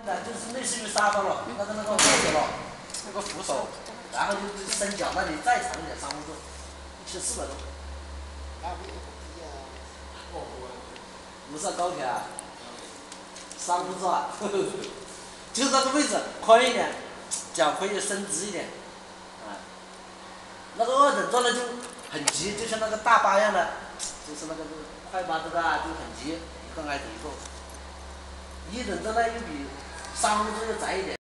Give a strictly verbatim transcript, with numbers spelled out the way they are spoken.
那就是类似于沙发了，那个那个垫脚了，那个扶手，然后就升脚那里再长一点商务座，一千四百多。不是高铁啊，商务座啊，就是那个位置宽一点，脚可以伸直一点，啊，那个二等座呢就很急，就像那个大巴一样的，就是那个快巴这个啊就很急，一个挨着一个。一等座呢又比商务座要窄一点。